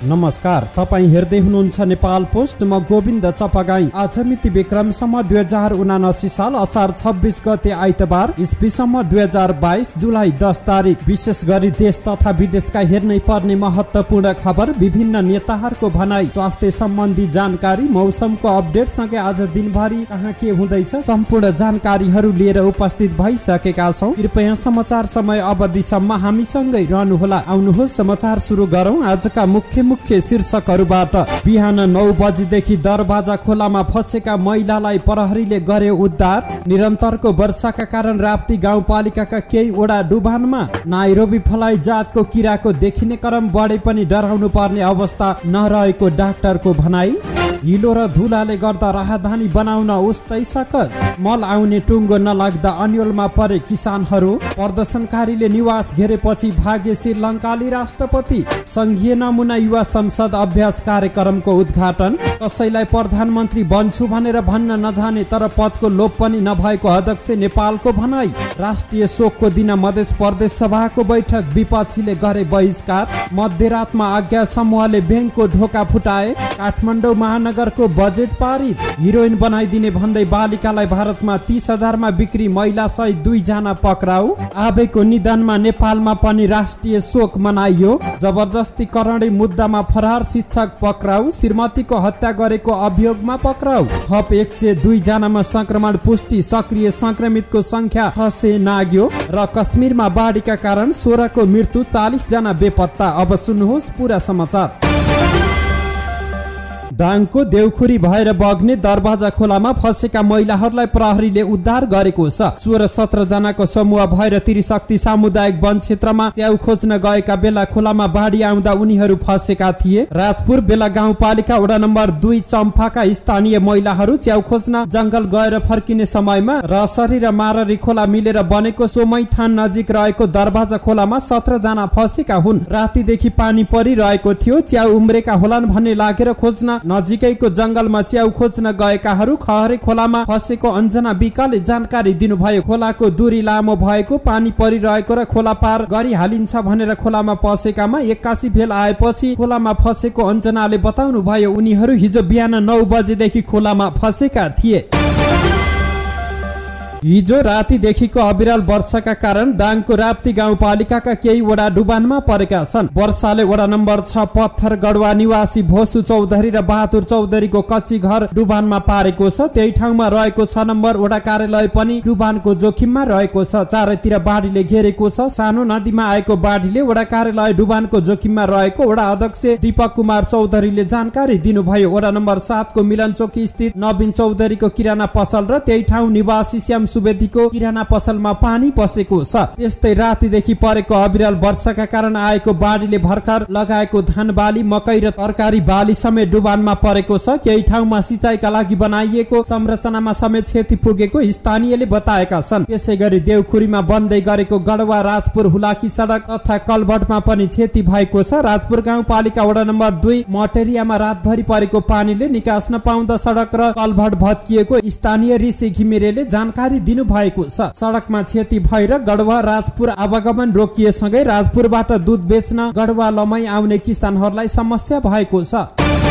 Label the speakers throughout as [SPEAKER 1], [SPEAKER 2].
[SPEAKER 1] नमस्कार, तपाईँ हेर्दै हुनुहुन्छ नेपाल पोस्ट। म गोविन्द चपगाई। आज मिति विक्रमसम्म 2079 साल असार 26 गते आइतबार, इस्वीसम्म 2022 जुलाई 10 तारिक। विशेष गरी देश तथा विदेशका हेर्नै पर्ने महत्त्वपूर्ण खबर, विभिन्न नेताहरूको भनाई, स्वास्थ्य सम्बन्धी जानकारी, मौसमको अपडेट सँगै आज दिनभरि कहाँ के हुँदैछ सम्पूर्ण जानकारीहरू लिएर उपस्थित भइसकेका छौँ। कृपया समाचार समय अवधिसम्म हामीसँगै रहनुहोला। आउनुहोस् समाचार सुरु गरौँ। आजका मुख्य शीर्षकहरूबाट। बिहान 9 बजेदेखि दरवाजा खोलामा फँसेका महिलालाई प्रहरीले गर्यो उद्धार। निरन्तरको वर्षाका कारण राप्ती गाउँपालिकाका केही वडा डुबानमा। नाइरोबी फ्लाइ जातको किराको देखिने क्रम बढे पनि डराउनु पर्ने अवस्था नरहेको डाक्टरको भनाई। हिलो र धुलाले गर्दा राहदानी बनाउन उस्तै सकस। मल आउने टुङ्गो नलाग्दा अन्यलमा परे किसानहरू। प्रदर्शनकारीले निवास घेरेपछि भागे श्रीलङ्काली राष्ट्रपति। संघीय नमुना युवा संसद अभ्यास कार्यक्रमको उद्घाटन। कसैलाई प्रधानमन्त्री बन्छु भनेर भन्न नजाने तर पदको लोभ पनि नभएको अध्यक्ष नेपालको भनाई। राष्ट्रिय शोकको दिन मध्य प्रदेश सभाको बैठक, विपक्षीले गरे बहिष्कार। मध्यरातमा आज्ञा समूहले ब्याङ्कको ढोका फुटाए। काठमाडौँ महानगरको बजेट पारित। हिरोइन बनाइदिने भन्दै बालिकालाई भारतमा 30,000 मा बिक्री, महिला सहित 2 जना पक्राउ। आबेको निधनमा नेपालमा पनि राष्ट्रिय शोक मनाइयो। जबरजस्ती करणी मुद्दामा फरार शिक्षक पक्राउ। श्रीमतीको हत्या गरेको अभियोगमा पक्राउ। थप 102 जनामा संक्रमण पुष्टि, सक्रिय संक्रमितको संख्या 600 नाग्यो। र कश्मीरमा बाढीका कारण 16 को मृत्यु, 40 जना बेपत्ता। अब सुन्नुहोस् पूरा समाचार। दाङको देउखुरी भएर बग्ने दरवाजा खोलामा फँसेका महिलाहरूलाई प्रहरीले उद्धार गरेको छ। 16-17 जनाको समूह भएर त्रिशक्ति सामुदायिक वन क्षेत्रमा च्याउ खोज्न गएका बेला खोलामा बाढी आउँदा उनीहरू फँसेका थिए। राजपुर बेला गाउँपालिका वडा नम्बर 2 चम्फाका स्थानीय महिलाहरू च्याउ खोज्न जंगल गएर फर्किने समयमा रसरी र माररी खोला मिलेर बनेको सोमैथान नजिक रहेको दरवाजा खोलामा 17 जना फँसेका हुन्। रातिदेखि पानी परिरहेको थियो। च्याउ उम्रेका होलान् भन्ने लागेर खोज्न नजिकैको जंगलमा च्याउ खोज्न गएकाहरू खहरे खोलामा फँसेको अञ्जना विकले जानकारी दिनुभयो। खोलाको दूरी लामो भएको, पानी परिरहेको र खोला पार गरिहालिन्छ भनेर खोलामा पसेकामा 81 भेल आएपछि खोलामा फँसेको अञ्जनाले बताउनु भयो। उनीहरू हिजो बिहान 9 बजेदेखि खोलामा फँसेका थिए। हिजो रातिदेखिको अविरल वर्षाका कारण दाङको राप्ती गाउँपालिकाका केही वडा डुबानमा परेका छन्। वर्षाले वडा नम्बर 6 पत्थर गढवा निवासी भोसु चौधरी र बहादुर चौधरीको कच्ची घर डुबानमा पारेको छ। त्यही ठाउँमा रहेको 6 नम्बर वडा कार्यालय पनि डुबानको जोखिममा रहेको छ। चारैतिर बाढीले घेरेको छ। सानो नदीमा आएको बाढीले वडा कार्यालय डुबानको जोखिममा रहेको वडा अध्यक्ष दीपक कुमार चौधरीले जानकारी दिनुभयो। वडा नम्बर 7 को मिलनचोकी स्थित नवीन चौधरीको किराना पसल र त्यही ठाउँ निवासी श्याम सुवेदीको किराना पसलमा पानी पसेको छ। त्यस्तै रातिदेखि परेको अविरल वर्षाका कारण आएको बाढीले भर्खर लगाएको धान बाली, मकै र तरकारी बाली समेत डुबानमा परेको छ। केही ठाउँमा सिँचाइका लागि बनाइएको संरचनामा समेत क्षति पुगेको स्थानीयले बताएका छन्। त्यसैगरी देउखुरीमा बन्दै गरेको गढवा राजपुर हुलाकी सडक तथा कलभटमा पनि क्षति भएको छ। राजपुर गाउँपालिका वडा नम्बर 2 मटेरियामा रातभरि परेको पानीले निकास नपाउँदा सडक र कलभट भत्किएको स्थानीय ऋषि घिमिरेले जानकारी दिनु भएको छ। सडकमा क्षति भएर गढवा राजपुर आवागमन रोकिएसँगै राजपुरबाट दूध बेच्न गढवा लमै आउने किसानहरूलाई समस्या भएको छ।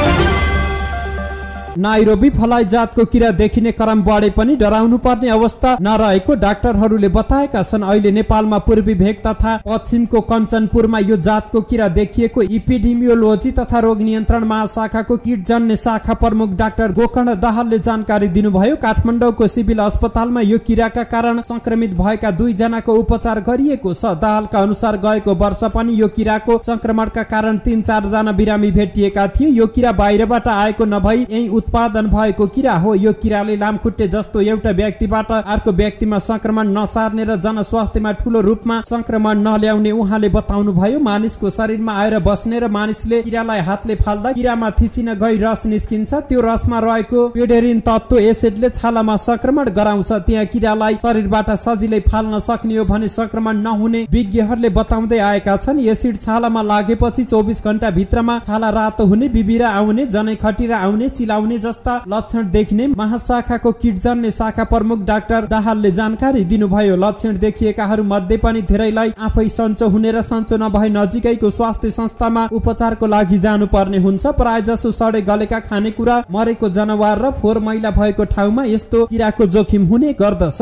[SPEAKER 1] नाइरोबी फ्लाइ जातको किरा देखिने क्रम बढे पनि डराउनु पर्ने अवस्था नरहेको डाक्टरहरूले बताएका छन्। अहिले नेपालमा पूर्वी भेग तथा पश्चिमको कञ्चनपुरमा यो जातको किरा देखिएको इपिडेमियोलोजी तथा रोग नियन्त्रण महाशाखाको कीटजन्य शाखा प्रमुख डाक्टर गोकर्ण दाहालले जानकारी दिनुभयो। काठमाडौँको सिभिल अस्पतालमा यो किराका कारण संक्रमित भएका 2 जनाको उपचार गरिएको छ। दाहालका अनुसार गएको वर्ष पनि यो किराको संक्रमणका कारण 3-4 जना बिरामी भेटिएका थिए। यो किरा बाहिरबाट आएको नभई यही उत्पादन भएको किरा हो। यो किराले लामखुट्टे जस्तो एउटा व्यक्तिबाट अर्को व्यक्तिमा संक्रमण नसार्ने र जनस्वास्थ्यमा ठूलो रूपमा संक्रमण नल्याउने उहाँले बताउनु भयो। मानिसको शरीरमा आएर बस्ने र मानिसले किरालाई हातले फाल्दा किरामा थिचिन गई रस निस्किन्छ। त्यो रसमा रहेको पेडेरिन तत्व एसिडले छालामा संक्रमण गराउँछ। त्यहाँ किरालाई शरीरबाट सजिलै फाल्न सक्ने हो भने संक्रमण नहुने विज्ञहरूले बताउँदै आएका छन्। एसिड छालामा लागेपछि 24 घण्टा भित्रमा छाला रातो हुने, बिबिरा आउने, जनै खटिरा आउने, चिलाउने भने जस्ता लक्षण देखिने महाशाखाको किटजन्य शाखा प्रमुख डाक्टर दाहालले जानकारी दिनुभयो। लक्षण देखिएकाहरू मध्ये पनि धेरैलाई आफै सन्चो हुने र सन्चो नभए नजिकैको स्वास्थ्य संस्थामा उपचारको लागि जानुपर्ने हुन्छ। प्रायजसो सडे गलेका खानेकुरा, मरेको जनावर र फोहोर मैला भएको ठाउँमा यस्तो किराको जोखिम हुने गर्दछ।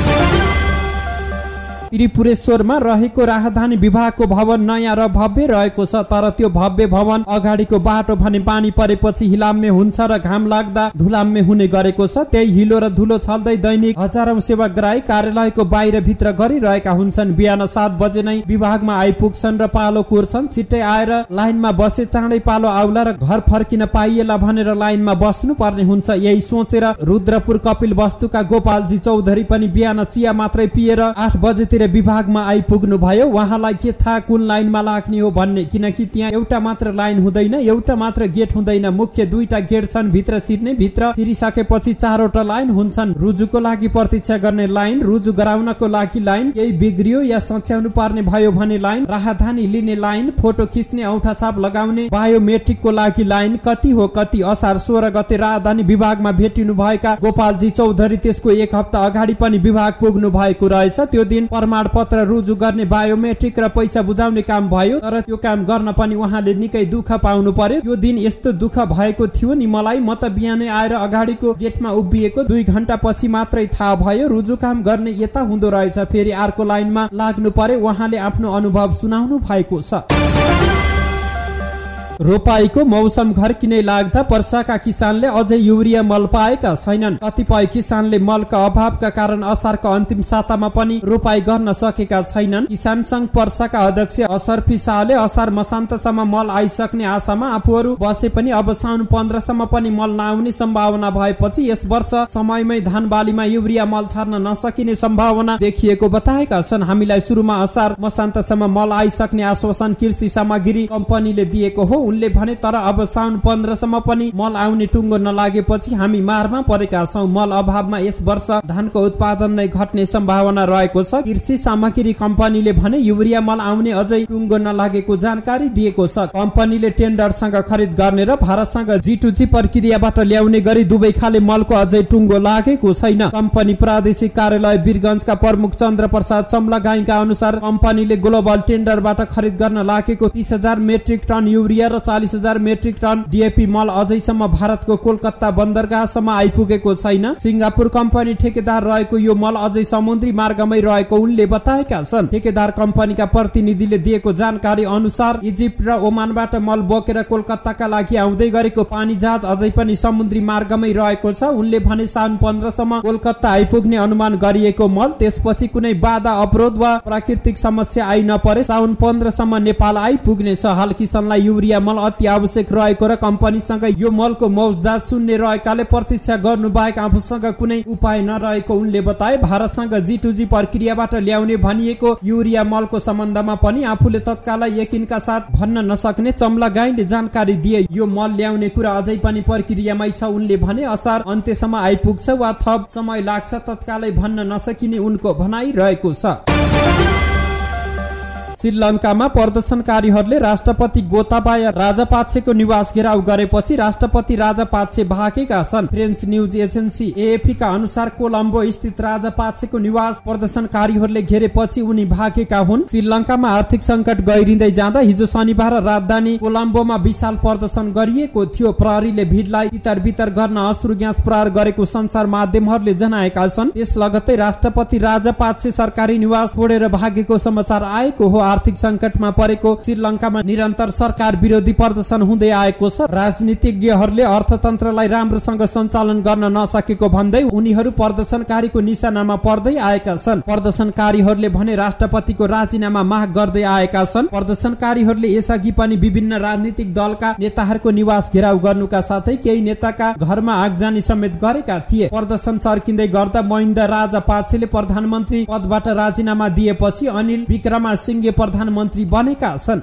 [SPEAKER 1] त्रिपुरेश्वरमा रहेको राजधानी विभागको भवन नयाँ र भव्य रहेको छ, तर त्यो भव्य भवन अगाडिको बाटो भने पानी परेपछि हिलाम्य हुन्छ र घाम लाग्दा धुलाम्य हुने गरेको छ। त्यही हिलो र धुलो छल्दै दैनिक हजारौं सेवाग्राही कार्यालयको बाहिर भित्र गरिरहेका हुन्छन्। बिहान 7 बजे नै विभागमा आइपुग्छन् र पालो कुर्छन्। छिट्टै आएर लाइनमा बसे चाँडै पालो आउला र घर फर्किन पाइएला भनेर लाइनमा बस्नु पर्ने हुन्छ। यही सोचेर रुद्रपुर कपिल वस्तुका गोपालजी चौधरी पनि बिहान चिया मात्रै पिएर 8 बजेतिर विभागमा आइपुग्नु भयो। उहाँलाई के थाहा कुन लाइनमा लाग्ने हो भन्ने, किनकि त्यहाँ एउटा मात्र लाइन हुँदैन, एउटा मात्र गेट हुँदैन, मुख्य 2टा गेट छन्। भित्र छिर्ने, भित्र छिरिसकेपछि 4वटा लाइन हुन्छन्। रुजुको लागि प्रतीक्षा गर्ने लाइन, रुजु गराउनको लागि लाइन, केही बिग्रियो या सच्याउनु पर्ने भयो भने लाइन, राहदानी लिने लाइन, फोटो खिच्ने, औँठा छाप लगाउने, बायोमेट्रिकको लागि लाइन। कति हो कति। असार 16 गते राजधानी विभागमा भेटिनु भएका गोपालजी चौधरी त्यसको 1 हप्ता अगाडि पनि विभाग पुग्नु भएको रहेछ। त्यो दिन प्रमाणपत्र रुजु गर्ने, बायोमेट्रिक र पैसा बुझाउने काम भयो, तर त्यो काम गर्न पनि उहाँले निकै दुःख पाउनु पर्यो। त्यो दिन यस्तो दुःख भएको थियो नि मलाई, म त बिहानै आएर अगाडिको गेटमा उभिएको 2 घण्टा पछि मात्रै थाहा भयो रुजु काम गर्ने यता हुँदो रहेछ, फेरि अर्को लाइनमा लाग्नु पर्यो। उहाँले आफ्नो अनुभव सुनाउनु भएको छ। रोपाईको मौसम घर्किने लाग्दा पर्साका किसानले अझै युरिया मल पाएका छैनन्। कतिपय किसानले मलका अभावका कारण असारको अन्तिम सातामा पनि रोपाई गर्न सकेका छैनन्। किसान संघ पर्साका अध्यक्ष असरफी शाहले असार मसान्तसम्म मल आइसक्ने आशामा आफूहरू बसे पनि अब साउन 15 सम्म पनि मल नआउने सम्भावना भएपछि यस वर्ष समयमै धान बालीमा युरिया मल छर्न नसकिने सम्भावना देखिएको बताएका छन्। हामीलाई सुरुमा असार मसान्तसम्म मल आइसक्ने आश्वासन कृषि सामग्री कम्पनीले दिएको हो उनले भने, तर अब साउन 15 सम्म पनि मल आउने टुङ्गो नलागेपछि हामी मारमा परेका छौं। मल अभावमा यस वर्ष धानको उत्पादन नै घट्ने सम्भावना रहेको छ। कृषि सामग्री कम्पनीले भने युरिया मल आउने अझै टुङ्गो नलागेको जानकारी दिएको छ। कम्पनीले टेन्डरसँग खरिद गर्ने र भारतसँग G2G प्रक्रियाबाट ल्याउने गरी दुवै खाले मलको अझै टुङ्गो लागेको छैन। कम्पनी प्रादेशिक कार्यालय वीरगञ्जका प्रमुख चन्द्र प्रसाद चम्लागाईका अनुसार कम्पनीले ग्लोबल टेन्डरबाट खरिद गर्न लागेको 30,000 मेट्रिक टन युरिया र 40,000 मेट्रिक टन DAP मल अझैसम्म भारतको कोलकाता बन्दरगाहसम्म आइपुगेको छैन। सिङ्गापुर कम्पनी ठेकेदार रहेको यो मल अझै समुद्री मार्गमै रहेको उनले बताएका छन्। ठेकेदार कम्पनीका प्रतिनिधिले दिएको जानकारी अनुसार इजिप्ट र ओमानबाट मल बोकेर कोलकाताका लागि आउँदै गरेको पानी जहाज अझै पनि समुद्री मार्गमै रहेको छ। उनले भने साउन 15 सम्म कोलकाता आइपुग्ने अनुमान गरिएको मल, त्यसपछि कुनै बाधा अवरोध वा प्राकृतिक समस्या आइ नपरे साउन 15 सम्म नेपाल आइपुग्नेछ। हाल किसानलाई युरिया मल अति आवश्यक रहेको र कम्पनीसँग यो मलको मौजदात शून्य रहेकाले प्रतीक्षा गर्नु बाहेक आफूसँग कुनै उपाय नरहेको उनले बताए। भारतसँग G2G प्रक्रियाबाट ल्याउने भनिएको युरिया मलको सम्बन्धमा पनि आफूले तत्कालै यकिनका साथ भन्न नसक्ने चम्लागाईले जानकारी दिए। यो मल ल्याउने कुरा अझै पनि प्रक्रियामै छ उनले भने। असार अन्त्यसम्म आइपुग्छ वा थप समय लाग्छ तत्कालै भन्न नसकिने उनको भनाइ रहेको छ। श्रीलङ्कामा प्रदर्शनकारीहरूले राष्ट्रपति गोताबाया राजापाक्सेको निवास घेराउ गरेपछि राष्ट्रपति राजापाक्से भागेका छन्। फ्रेन्च न्युज एजेन्सी AFP का अनुसार कोलम्बो स्थित राजापाक्सेको निवास प्रदर्शनकारीहरूले घेरेपछि उनी भागेका हुन्। श्रीलङ्कामा आर्थिक संकट गहिरिँदै जाँदा हिजो शनिबार राजधानी कोलम्बोमा विशाल प्रदर्शन गरिएको थियो। प्रहरीले भिडलाई तितर-बितर गर्न अश्रु ग्यास प्रहार गरेको सञ्चार माध्यमहरूले जनाएका छन्। त्यस लगत्तै राष्ट्रपति राजापाक्से सरकारी निवास छोडेर भागेको समाचार आएको हो। आर्थिक संकटमा परेको श्रीलङ्कामा निरन्तर सरकार विरोधी प्रदर्शन हुँदै आएको छ। राजनीतिज्ञहरूले अर्थतन्त्रलाई राम्रोसँग सञ्चालन गर्न नसकेको भन्दै उनीहरू प्रदर्शनकारीको निशानामा पर्दै आएका छन्। प्रदर्शनकारीहरूले भने राष्ट्रपतिको राजीनामा माग गर्दै आएका छन्। प्रदर्शनकारीहरूले यसअघि पनि विभिन्न राजनीतिक दलका नेताहरूको निवास घेराउ गर्नुका साथै केही नेताका घरमा आगजनी समेत गरेका थिए। प्रदर्शन चर्किँदै गर्दा महिन्दा राजापाक्सेले प्रधानमन्त्री पदबाट राजीनामा दिएपछि अनिल विक्रमसिंघे प्रधानमन्त्री बनेका छन्।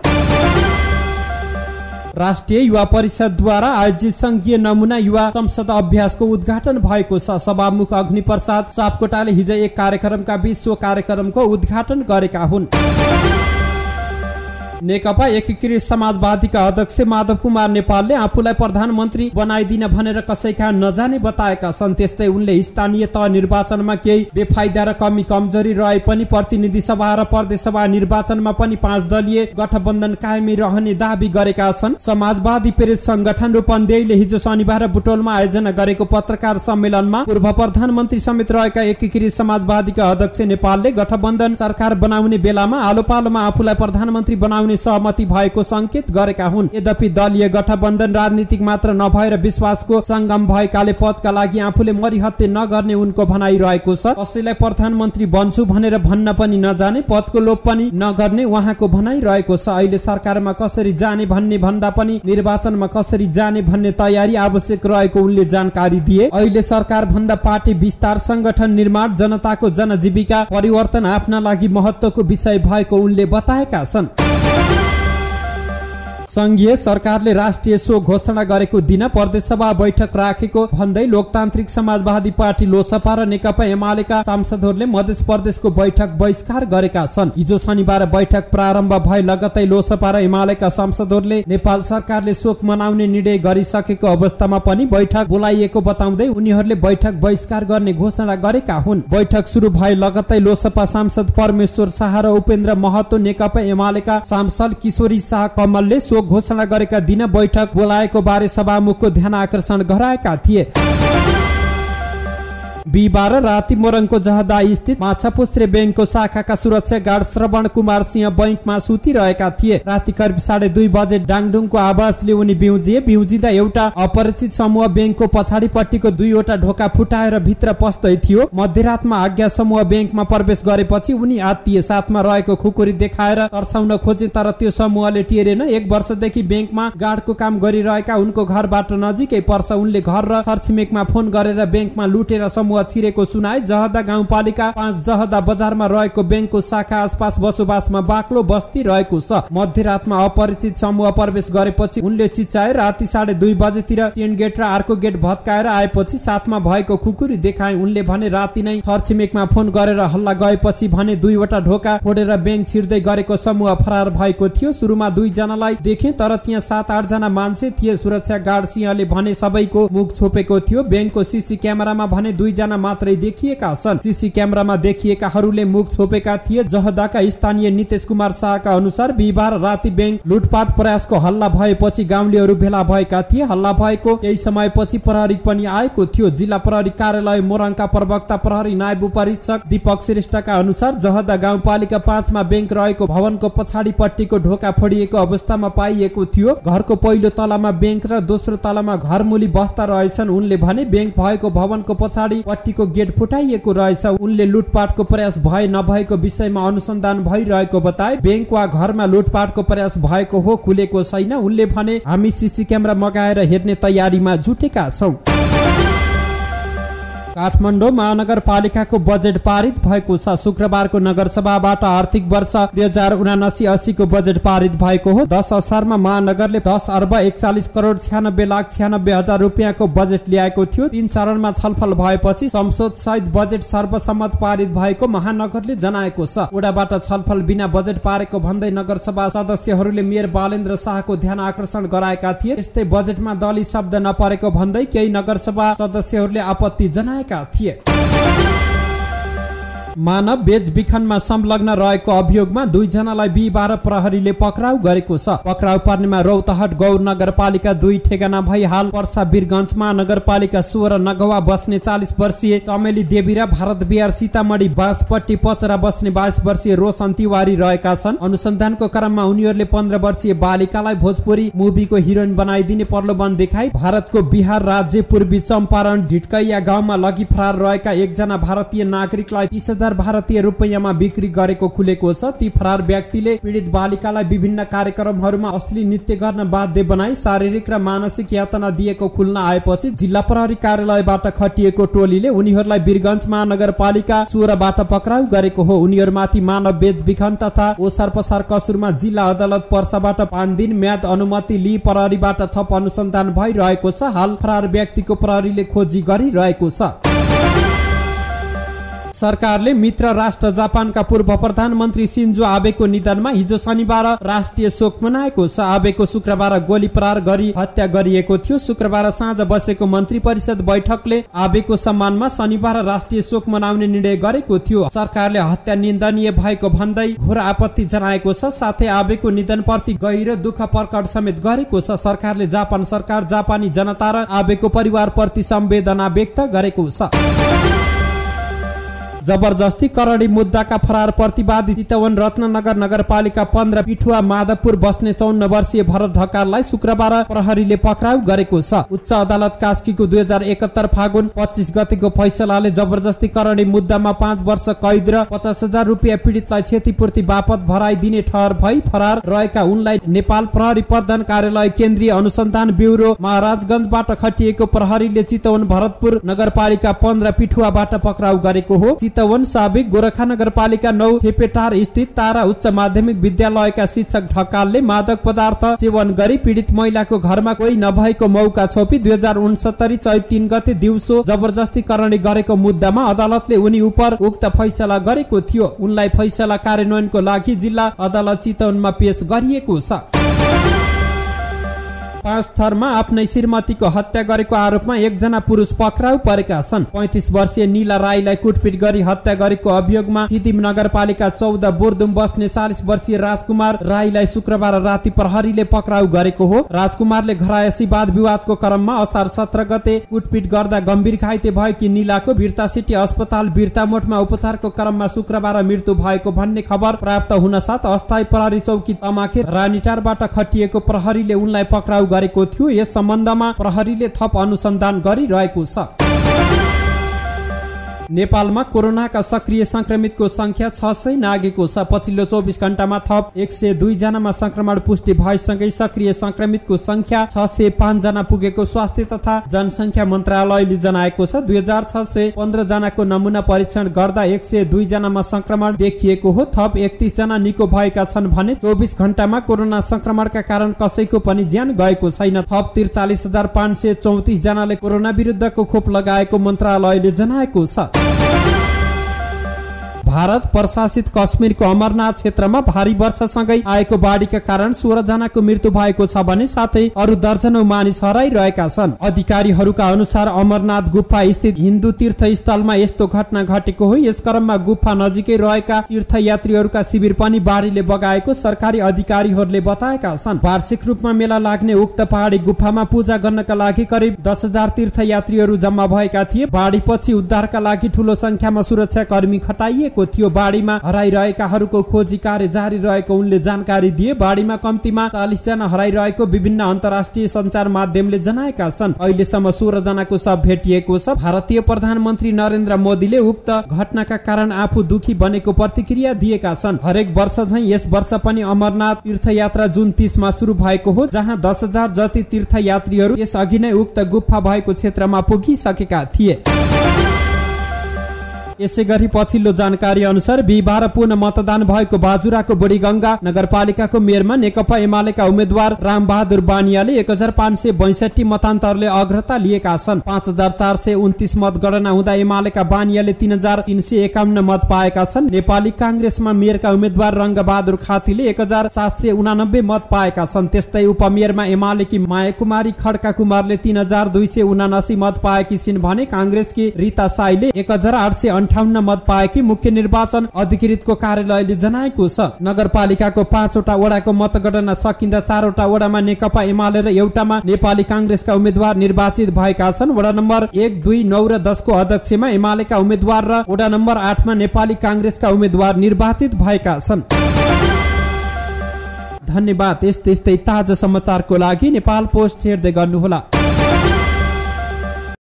[SPEAKER 1] राष्ट्रिय युवा परिषदद्वारा आयोजित संघीय नमुना युवा संसद अभ्यासको उद्घाटन भएको छ। सभामुख अग्निप्रसाद सापकोटाले हिजो एक कार्यक्रमका बीच सो कार्यक्रमको उद्घाटन गरेका हुन्। नेकपा एकीकृत समाजवादीका अध्यक्ष माधव कुमार नेपालले आफूलाई प्रधानमन्त्री बनाइदिन भनेर कसैका नजाने बताएका छन्। त्यस्तै उनले स्थानीय तह निर्वाचनमा केही बेफाइदा र कमी कमजोरी रहे पनि प्रतिनिधि सभा र प्रदेश सभा निर्वाचनमा पनि 5 दलीय गठबन्धन कायमै रहने दाबी गरेका छन्। समाजवादी प्रेस संगठन रूपन्देहीले हिजो शनिबार बुटोलमा आयोजना गरेको पत्रकार सम्मेलनमा पूर्व प्रधानमन्त्री समेत रहेका एकीकृत समाजवादीका अध्यक्ष नेपालले गठबन्धन सरकार बनाउने बेलामा आलोपालोमा आफूलाई प्रधानमन्त्री बनाउने सहमति भएको संकेत गरेका हुन्। यद्यपि दलीय गठबन्धन राजनीतिक मात्र नभएर विश्वासको संगम भएकाले पदका लागि आफूले मरिहत्ते नगर्ने उनको भनाइ रहेको छ। कसैलाई प्रधानमन्त्री बन्छु भनेर भन्न पनि नजाने, पदको लोभ पनि नगर्ने उहाँको भनाइ रहेको छ। अहिले सरकारमा कसरी जाने भन्ने भन्दा पनि निर्वाचनमा कसरी जाने भन्ने तयारी आवश्यक रहेको उनले जानकारी दिए। अहिले सरकार भन्दा पार्टी विस्तार, संगठन निर्माण, जनताको जनजीविका परिवर्तन आफ्ना लागि महत्त्वको विषय भएको उनले बताएका छन्। संघीय सरकारले राष्ट्रिय शोक घोषणा गरेको दिन प्रदेशसभा बैठक राखेको भन्दै लोकतान्त्रिक समाजवादी पार्टी लोसपा र नेकपा एमालेका सांसदहरूले मध्य प्रदेशको बैठक बहिष्कार गरेका छन्। हिजो शनिबार बैठक प्रारम्भ भए लगतै लोसपा र एमालेका सांसदहरूले नेपाल सरकारले शोक मनाउने निर्णय गरिसकेको अवस्थामा पनि बैठक बोलाइएको बताउँदै उनीहरूले बैठक बहिष्कार गर्ने घोषणा गरेका हुन्। बैठक सुरु भए लगतै लोसपा सांसद परमेश्वर शाह र उपेन्द्र महतो, नेकपा एमालेका सांसद किशोरी शाह कमलले घोषणा गरेका दिन बैठक बोलाएको बारे सभामुखको ध्यान आकर्षण गराएका थिए। बिहिबार राति मोरङको जहदा स्थित माछापुच्छ्रे बैंकको शाखाका सुरक्षा गार्ड श्रवण कुमार सिंह बैंकमा सुतिरहेका थिए। राति करिब 2:30 बजे डाङडुङको आवाजले उनी बिउजिए। बिउजिँदा एउटा अपरिचित समूह बैंकको पछाडिपट्टिको 2वटा ढोका फुटाएर भित्र पस्दै थियो। मध्यरातमा आज्ञा समूह बैंकमा प्रवेश गरेपछि उनी आत्तिए। साथमा रहेको खुकुरी देखाएर तर्साउन खोजे तर त्यो समूहले टेरेन। 1 वर्षदेखि बैंकमा गार्डको काम गरिरहेका उनको घरबाट नजिकै पर्छ। उनले घर र छरछिमेकमा फोन गरेर बैंकमा लुटेर छिरेको सुनाए। जहदा गाउँपालिका 5 जहदा बजारमा रहेको बैंकको शाखा आसपास बसोबासमा बाक्लो बस्ती रहेको छ। मध्यरातमा अपरिचित समूह प्रवेश गरेपछि उनले चिच्चाए। राति 2:30 बजेतिर चेन गेट र अर्को गेट भत्काएर आएपछि साथमा भएको खुकुरी देखाए। उनले भने राति नै छरछिमेकमा फोन गरेर हल्ला गएपछि भने 2वटा ढोका फोडेर बैंक छिर्दै गरेको समूह फरार भएको थियो। सुरुमा 2 जनालाई देखे तर त्यहाँ 7-8 जना मान्छे थिए। सुरक्षा गार्ड सिंहले भने सबैको मुख छोपेको थियो। बैंकको सीसी क्यामेरामा भने 2 जना मात्रै देखिएका छन्। सीसी क्यामेरामा देखिएकाहरूले मुख छोपेका थिए। जहदाका स्थानीय नितेश कुमार शाहका अनुसार बिहिबार राति बैंक लुटपाट प्रयासको हल्ला भएपछि गाउँलेहरू भेला भएका थिए। हल्ला भएको केही समयपछि प्रहरी पनि आएको थियो। जिल्ला प्रहरी कार्यालय मोरङका प्रवक्ता प्रहरी नायब उपरीक्षक दीपक श्रेष्ठका अनुसार जहदा गाउँपालिका 5 मा बैंक रहेको भवनको पछाडिपट्टिको ढोका फोडिएको अवस्थामा पाइएको थियो। घरको पहिलो तलामा बैंक र दोस्रो तलामा घरमुली बस्दा रहेछन्। उनले भने बैंक भएको भवनको पछाडि पट्टीको गेट फुटाइएको रहेछ। उनले लुटपाटको प्रयास भए नभएको विषयमा अनुसन्धान भइरहेको बताए। बैंक वा घरमा लुटपाटको प्रयास भएको हो, खुलेको छैन। उनले भने हामी सीसी क्यामेरा मगाएर हेर्ने तयारीमा जुटेका छौं। काठमाडौँ महानगरपालिकाको बजेट पारित भएको छ। शुक्रबारको नगरसभाबाट आर्थिक वर्ष 2079-80 को बजेट पारित भएको हो। 10 असारमा महानगरले 10,41,96,96,96,000 रुपियाँको बजेट ल्याएको थियो। 3 चरणमा छलफल भएपछि संसद सहित बजेट सर्वसम्मत पारित भएको महानगरले जनाएको छ। वडाबाट छलफल बिना बजेट पारेको भन्दै नगरसभा सदस्यहरूले मेयर बालेन्द्र शाहको ध्यान आकर्षण गराएका थिए। यस्तै बजेटमा दलित शब्द नपरेको भन्दै केही नगरसभा सदस्यहरूले आपत्ति जनाए थिए। मानव बेचबिखनमा संलग्न रहेको अभियोगमा 2 जनालाई बिहिबार प्रहरीले पक्राउ गरेको छ। पक्राउ पर्नेमा रौतहट गौर नगरपालिका 2 ठेगाना भई हाल पर्सा वीरगञ्ज महानगरपालिका 16 नगवा बस्ने 40 वर्षीय तमेली देवी र भारत बिहार सीतामढी बाँसपट्टी पचरा बस्ने 22 वर्षीय रोशन तिवारी रहेका छन्। अनुसन्धानको क्रममा उनीहरूले 15 वर्षीय बालिकालाई भोजपुरी मुभीको हिरोइन बनाइदिने प्रलोभन देखाई भारतको बिहार राज्य पूर्वी चम्पारण झिटकैया गाउँमा लगी फरार रहेका 1 जना भारतीय नागरिकलाई 30,000 भारतीय रुपैयाँमा बिक्री गरेको खुलेको छ। ती फरार व्यक्तिले पीडित बालिकालाई विभिन्न कार्यक्रमहरूमा असली नृत्य गर्न बाध्य बनाई शारीरिक र मानसिक यातना दिएको खुल्न आएपछि जिल्ला प्रहरी कार्यालयबाट खटिएको टोलीले उनीहरूलाई वीरगञ्ज महानगरपालिका 16 बाट पक्राउ गरेको हो। उनीहरूमाथि मानव बेचबिखन तथा ओसार पसार कसुरमा जिल्ला अदालत पर्साबाट 5 दिन म्याद अनुमति लिई प्रहरीबाट थप अनुसन्धान भइरहेको छ। हाल फरार व्यक्तिको प्रहरीले खोजी गरिरहेको छ। सरकारले मित्र राष्ट्र जापानका पूर्व प्रधानमन्त्री सिन्जो आबेको निधनमा हिजो शनिबार राष्ट्रिय शोक मनाएको छ। आबेको शुक्रबार गोली प्रहार गरी हत्या गरिएको थियो। शुक्रबार साँझ बसेको मन्त्री परिषद बैठकले आबेको सम्मानमा शनिबार राष्ट्रिय शोक मनाउने निर्णय गरेको थियो। सरकारले हत्या निन्दनीय भएको भन्दै घोर आपत्ति जनाएको छ। साथै आबेको निधनप्रति गहिरो दुःख प्रकट समेत गरेको छ। सरकारले जापान सरकार, जापानी जनता र आबेको परिवारप्रति संवेदना व्यक्त गरेको छ। जबरजस्ती करणी मुद्दाका फरार प्रतिवादी चितवन रत्ननगर नगरपालिका 15 पिठुवा माधवपुर बस्ने 54 वर्षीय भरत ढकाललाई शुक्रबार प्रहरीले पक्राउ गरेको छ। उच्च अदालत कास्कीको 2071 फागुन 25 गतेको फैसलाले जबरजस्ती करणी मुद्दामा 5 वर्ष कैद र 50,000 रुपियाँ पीडितलाई क्षतिपूर्ति बापत भराइदिने ठहर भई फरार रहेका उनलाई नेपाल प्रहरी प्रधान कार्यालय, केन्द्रीय अनुसन्धान ब्युरो महाराजगञ्जबाट खटिएको प्रहरीले चितवन भरतपुर नगरपालिका 15 पिठुवाबाट पक्राउ गरेको हो। चितवन साबिक गोरखा नगरपालिका 9 ठेपेटार स्थित तारा उच्च माध्यमिक विद्यालयका शिक्षक ढकालले मादक पदार्थ सेवन गरी पीडित महिलाको घरमा कोही नभएको मौका छोपी 2069 चैत 3 गते दिउँसो जबरजस्ती करणी गरेको मुद्दामा अदालतले उनी उप उक्त फैसला गरेको थियो। उनलाई फैसला कार्यान्वयनको लागि जिल्ला अदालत चितवनमा पेश गरिएको छ। 5 थरमा आफ्नै श्रीमतीको हत्या गरेको आरोपमा एकजना पुरुष पक्राउ परेका छन्। 35 वर्षीय नीला राईलाई कुटपिट गरी हत्या गरेको अभियोगमा फिदिम नगरपालिका 14 बोर्दुम बस्ने 40 वर्षीय राजकुमार राईलाई शुक्रबार राति प्रहरीले पक्राउ गरेको हो। राजकुमारले घरायसी वाद विवादको क्रममा असार 17 गते कुटपिट गर्दा गम्भीर घाइते भएकी नीलाको बिर्ता सिटी अस्पताल बिर्तामोटमा उपचारको क्रममा शुक्रबार मृत्यु भएको भन्ने खबर प्राप्त हुन साथ अस्थायी प्रहरी चौकी तमाखे रानीटारबाट खटिएको प्रहरीले उनलाई पक्राउ गरेको थियो। यस सम्बन्धमा प्रहरीले थप अनुसन्धान गरिरहेको छ। नेपालमा कोरोनाका सक्रिय संक्रमितको संख्या 600 नागेको छ। पछिल्लो 24 घण्टामा थप 102 जनामा संक्रमण पुष्टि भएसँगै सक्रिय संक्रमितको संख्या 605 जना पुगेको स्वास्थ्य तथा जनसंख्या मन्त्रालयले जनाएको छ। 2615 जनाको नमुना परीक्षण गर्दा 102 जनामा संक्रमण देखिएको हो। थप 31 जना निको भएका छन् भने 24 घण्टामा कोरोना संक्रमणका कारण कसैको पनि ज्यान गएको छैन। थप 43,534 जनाले कोरोना विरुद्धको खोप लगाएको मन्त्रालयले जनाएको छ। भारत प्रशासित कश्मीरको अमरनाथ क्षेत्रमा भारी वर्षासँगै आएको बाढीका कारण 16 जनाको मृत्यु भएको छ भने साथै अरु दर्जनौ मानिस हराइरहेका छन्। अधिकारीहरूका अनुसार अमरनाथ गुफा स्थित हिन्दू तीर्थस्थलमा यस्तो घटना घटेको हो। यस क्रममा गुफा नजिकै रहेका तीर्थयात्रीहरूका शिविर पनि बाढीले बगाएको सरकारी अधिकारीहरूले बताएका छन्। वार्षिक रूपमा मेला लाग्ने उक्त पहाडी गुफामा पूजा गर्नका लागि करिब 10,000 तीर्थयात्रीहरू जम्मा भएका थिए। बाढीपछि उद्धारका लागि ठूलो संख्यामा सुरक्षा कर्मी खटाइएको थियो। बाढीमा हराइरहेकाहरूको खोजी कार्य जारी रहेको उनले जानकारी दिए। बाढीमा कम्तीमा 40 जना हराइरहेको विभिन्न अन्तर्राष्ट्रिय सञ्चार माध्यमले जनाएका छन्। अहिलेसम्म 16 जनाको शव भेटिएको छ। भारतीय प्रधानमन्त्री नरेन्द्र मोदीले उक्त घटनाका कारण आफू दुखी बनेको प्रतिक्रिया दिएका छन्। हरेक वर्ष झैं यस वर्ष पनि अमरनाथ तीर्थयात्रा जुन 30 मा सुरु भएको हो, जहाँ 10,000 जति तीर्थयात्रीहरू यस अघि नै उक्त गुफा भएको क्षेत्रमा पुगिसकेका थिए। यसैगरी पछिल्लो जानकारी अनुसार बिहिबार पुनः मतदान भएको बाजुराको बुढीगंगा नगरपालिकाको मेयरमा नेकपा एमालेका उम्मेद्वार रामबहादुर बानियाले 1562 मतान्तरले अग्रता लिएका छन्। 5429 मतगणना हुँदा एमालेका बानियाले 3351 मत पाएका छन्। नेपाली कांग्रेसमा मेयरका उम्मेद्वार रंगबहादुर खातीले 1789 मत पाएका छन्। त्यस्तै उपमेयरमा एमालेकी माया कुमारी खड्का कुमारले 3279 मत पाएकी छिन् भने कांग्रेसकी रीता साईले 1858 मत पाएकी मुख्य निर्वाचन अधिकृतको कार्यालयले जनाएको छ। नगरपालिकाको 5 वटा वडाको मतगणना सकिँदा 4 वटा वडामा नेकपा एमाले र एउटामा नेपाली कांग्रेसका उम्मेद्वार निर्वाचित भएका छन्। वडा नम्बर 1, 2, 9 र 10 को अध्यक्षमा एमालेका उम्मेद्वार र वडा नम्बर 8 मा नेपाली कांग्रेसका उम्मेद्वार निर्वाचित भएका छन्। धन्यवाद। यस्तै ताजा समाचारको लागि नेपाल पोस्ट हेर्दै गर्नुहोला।